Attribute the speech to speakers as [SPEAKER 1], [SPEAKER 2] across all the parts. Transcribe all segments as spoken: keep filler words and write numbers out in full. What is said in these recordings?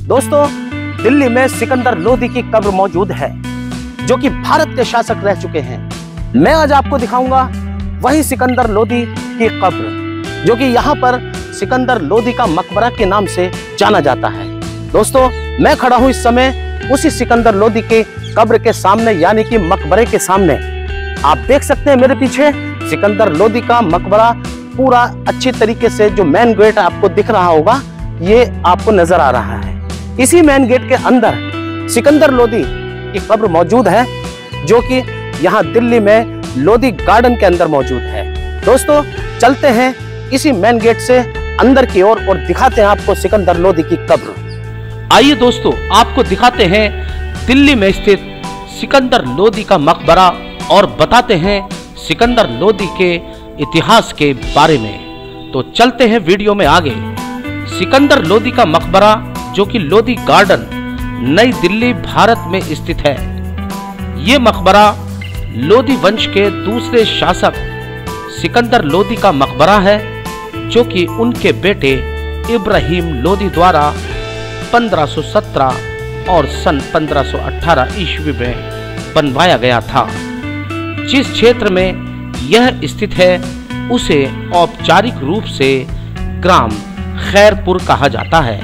[SPEAKER 1] दोस्तों, दिल्ली में सिकंदर लोदी की कब्र मौजूद है, जो कि भारत के शासक रह चुके हैं। मैं आज आपको दिखाऊंगा वही सिकंदर लोदी की कब्र, जो कि यहाँ पर सिकंदर लोदी का मकबरा के नाम से जाना जाता है। दोस्तों, मैं खड़ा हूँ इस समय उसी सिकंदर लोदी के कब्र के सामने, यानी कि मकबरे के सामने। आप देख सकते हैं मेरे पीछे सिकंदर लोदी का मकबरा पूरा अच्छी तरीके से, जो मेन गेट आपको दिख रहा होगा, ये आपको नजर आ रहा है। इसी मेन गेट के अंदर सिकंदर लोदी की कब्र मौजूद है, जो कि यहाँ दिल्ली में लोदी गार्डन के अंदर मौजूद है। दोस्तों, चलते हैं इसी मेन गेट से अंदर की ओर और, और दिखाते हैं आपको सिकंदर लोदी की कब्र।
[SPEAKER 2] आइए दोस्तों, आपको दिखाते हैं दिल्ली में स्थित सिकंदर लोदी का मकबरा और बताते हैं सिकंदर लोदी के इतिहास के बारे में। तो चलते हैं वीडियो में आगे। सिकंदर लोदी का मकबरा, जो कि लोदी गार्डन, नई दिल्ली, भारत में स्थित है। ये मकबरा लोदी वंश के दूसरे शासक सिकंदर लोदी का मकबरा है, जो कि उनके बेटे इब्राहिम लोदी द्वारा पंद्रह सौ सत्रह और सन पंद्रह सौ अठारह ईस्वी में बनवाया गया था। जिस क्षेत्र में यह स्थित है उसे औपचारिक रूप से ग्राम खैरपुर कहा जाता है।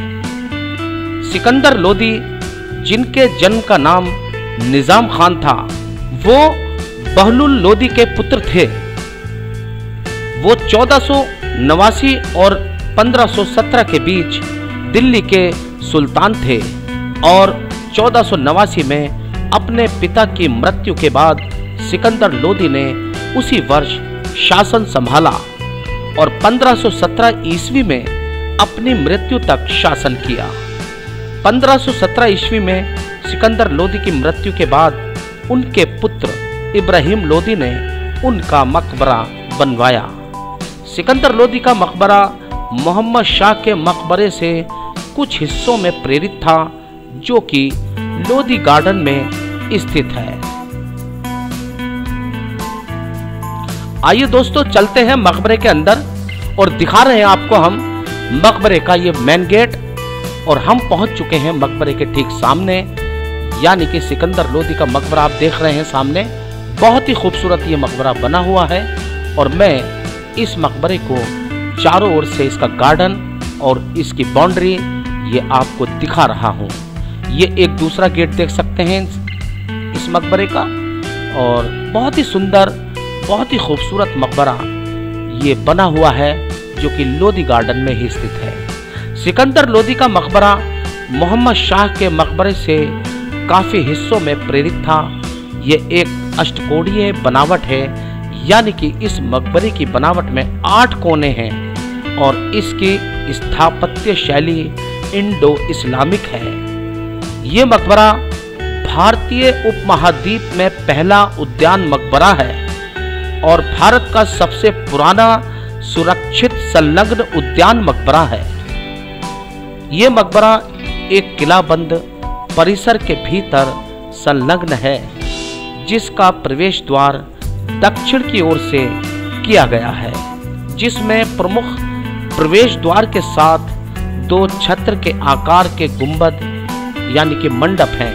[SPEAKER 2] सिकंदर लोदी, जिनके जन्म का नाम निजाम खान था, वो बहलुल लोदी के पुत्र थे। वो चौदह सौ नवासी और पंद्रह सौ सत्रह के बीच दिल्ली के सुल्तान थे और चौदह सौ नवासी में अपने पिता की मृत्यु के बाद सिकंदर लोदी ने उसी वर्ष शासन संभाला और पंद्रह सौ सत्रह ईस्वी में अपनी मृत्यु तक शासन किया। पंद्रह सौ सत्रह ईस्वी में सिकंदर लोदी की मृत्यु के बाद उनके पुत्र इब्राहिम लोदी ने उनका मकबरा बनवाया। सिकंदर लोदी का मकबरा मोहम्मद शाह के मकबरे से कुछ हिस्सों में प्रेरित था, जो कि लोदी गार्डन में स्थित है। आइए दोस्तों, चलते हैं मकबरे के अंदर और दिखा रहे हैं आपको हम मकबरे का ये मेन गेट। और हम पहुंच चुके हैं मकबरे के ठीक सामने, यानी कि सिकंदर लोदी का मकबरा आप देख रहे हैं सामने। बहुत ही खूबसूरत ये मकबरा बना हुआ है और मैं इस मकबरे को चारों ओर से, इसका गार्डन और इसकी बाउंड्री, ये आपको दिखा रहा हूँ। ये एक दूसरा गेट देख सकते हैं इस मकबरे का, और बहुत ही सुंदर, बहुत ही खूबसूरत मकबरा ये बना हुआ है, जो कि लोदी गार्डन में ही स्थित है। सिकंदर लोदी का मकबरा मोहम्मद शाह के मकबरे से काफी हिस्सों में प्रेरित था। ये एक अष्टकोणीय बनावट है, यानी कि इस मकबरे की बनावट में आठ कोने हैं और इसकी स्थापत्य शैली इंडो इस्लामिक है। ये मकबरा भारतीय उपमहाद्वीप में पहला उद्यान मकबरा है और भारत का सबसे पुराना सुरक्षित संलग्न उद्यान मकबरा है। ये मकबरा एक किलाबंद परिसर के भीतर संलग्न है, जिसका प्रवेश द्वार दक्षिण की ओर से किया गया है, जिसमें प्रमुख प्रवेश द्वार के साथ दो छत्र के आकार के गुंबद, यानी कि मंडप हैं,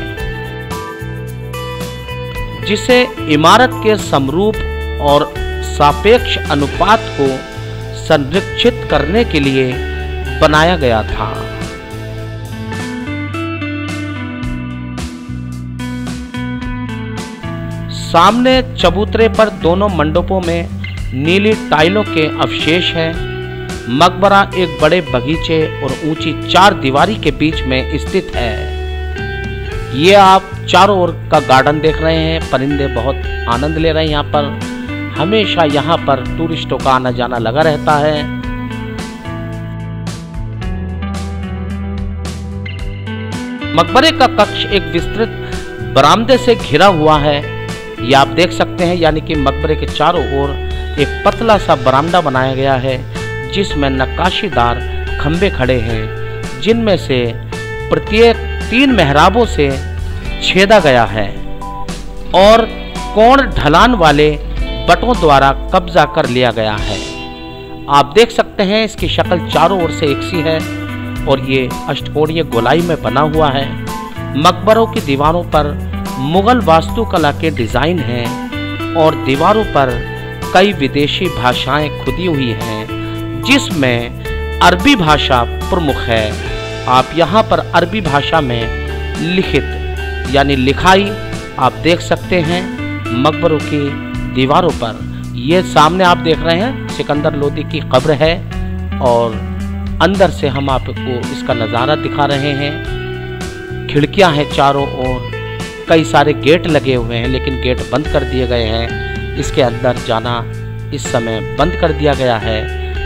[SPEAKER 2] जिसे इमारत के समरूप और सापेक्ष अनुपात को संरक्षित करने के लिए बनाया गया था। सामने चबूतरे पर दोनों मंडपों में नीली टाइलों के अवशेष हैं। मकबरा एक बड़े बगीचे और ऊंची चार दीवारी के बीच में स्थित है। ये आप चारों ओर का गार्डन देख रहे हैं। परिंदे बहुत आनंद ले रहे हैं यहाँ पर। हमेशा यहाँ पर टूरिस्टों का आना जाना लगा रहता है। मकबरे का कक्ष एक विस्तृत बरामदे से घिरा हुआ है, ये आप देख सकते हैं, यानी कि मकबरे के चारों ओर एक पतला सा बरामदा बनाया गया है, जिसमें नक्काशीदार खंभे खड़े हैं, जिनमें से प्रत्येक तीन मेहराबों से छेदा गया है और कोण ढलान वाले बटों द्वारा कब्जा कर लिया गया है। आप देख सकते हैं इसकी शक्ल चारों ओर से एक सी है। और ये अष्टकोणीय गोलाई में बना हुआ है। मकबरों की दीवारों पर मुगल वास्तुकला के डिजाइन हैं और दीवारों पर कई विदेशी भाषाएं खुदी हुई हैं, जिसमें अरबी भाषा प्रमुख है। आप यहाँ पर अरबी भाषा में लिखित यानी लिखाई आप देख सकते हैं मकबरों की दीवारों पर। ये सामने आप देख रहे हैं सिकंदर लोदी की कब्र है और अंदर से हम आपको इसका नज़ारा दिखा रहे हैं। खिड़कियां हैं चारों ओर, कई सारे गेट लगे हुए हैं लेकिन गेट बंद कर दिए गए हैं। इसके अंदर जाना इस समय बंद कर दिया गया है,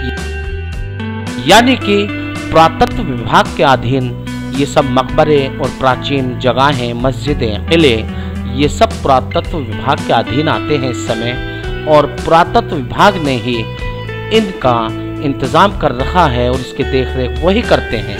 [SPEAKER 2] यानी कि पुरातत्व विभाग के अधीन ये सब मकबरे और प्राचीन जगहें, मस्जिदें, किले, ये सब पुरातत्व विभाग के अधीन आते हैं इस समय, और पुरातत्व विभाग ने ही इनका इंतजाम कर रखा है और इसकी देखरेख वही करते हैं।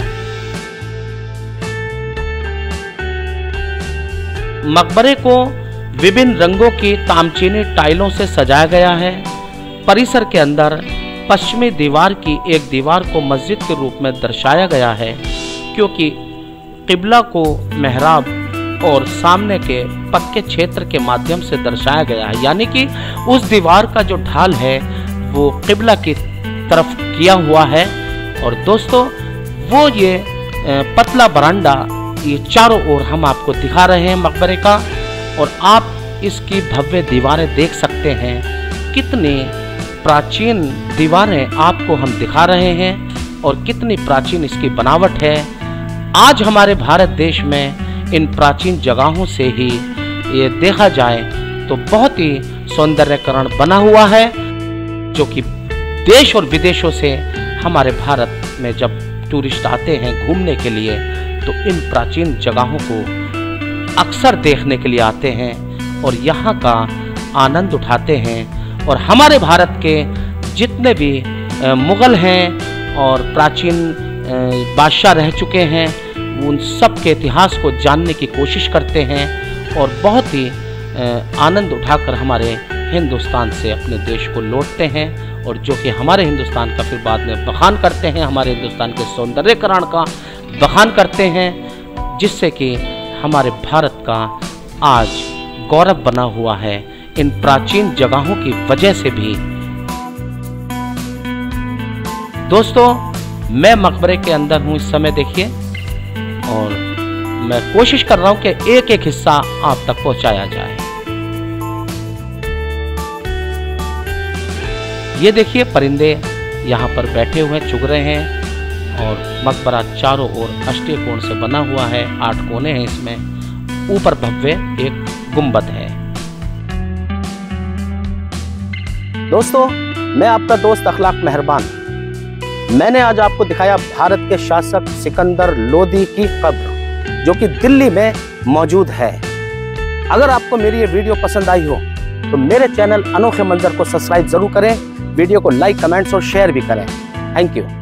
[SPEAKER 2] मकबरे को विभिन्न रंगों की तामचीनी टाइलों से सजाया गया है। परिसर के अंदर पश्चिमी दीवार की एक दीवार को मस्जिद के रूप में दर्शाया गया है, क्योंकि किबला को मेहराब और सामने के पक्के क्षेत्र के माध्यम से दर्शाया गया है, यानी कि उस दीवार का जो ढाल है वो किबला की तरफ किया हुआ है। और दोस्तों वो ये पतला बरांडा ये चारों ओर हम आपको दिखा रहे हैं मकबरे का, और आप इसकी भव्य दीवारें देख सकते हैं। कितनी प्राचीन दीवारें आपको हम दिखा रहे हैं और कितनी प्राचीन इसकी बनावट है। आज हमारे भारत देश में इन प्राचीन जगहों से ही ये देखा जाए तो बहुत ही सौंदर्यकरण बना हुआ है, जो कि देश और विदेशों से हमारे भारत में जब टूरिस्ट आते हैं घूमने के लिए तो इन प्राचीन जगहों को अक्सर देखने के लिए आते हैं और यहाँ का आनंद उठाते हैं। और हमारे भारत के जितने भी मुगल हैं और प्राचीन बादशाह रह चुके हैं उन सब के इतिहास को जानने की कोशिश करते हैं और बहुत ही आनंद उठाकर हमारे हिंदुस्तान से अपने देश को लौटते हैं, और जो कि हमारे हिंदुस्तान का फिर बाद में बखान करते हैं, हमारे हिंदुस्तान के सौंदर्यकरण का बखान करते हैं, जिससे कि हमारे भारत का आज गौरव बना हुआ है इन प्राचीन जगहों की वजह से भी। दोस्तों मैं मकबरे के अंदर हूँ इस समय, देखिए, और मैं कोशिश कर रहा हूं कि एक एक हिस्सा आप तक पहुंचाया जाए। ये देखिए परिंदे यहाँ पर बैठे हुए चुग रहे हैं और मकबरा चारों ओर अष्टकोण से बना हुआ है, आठ कोने हैं इसमें, ऊपर भव्य एक गुंबद है।
[SPEAKER 1] दोस्तों मैं आपका दोस्त अखलाक मेहरबान, मैंने आज आपको दिखाया भारत के शासक सिकंदर लोदी की कब्र जो कि दिल्ली में मौजूद है। अगर आपको मेरी ये वीडियो पसंद आई हो तो मेरे चैनल अनोखे मंजर को सब्सक्राइब जरूर करें, वीडियो को लाइक, कमेंट्स और शेयर भी करें। Thank you.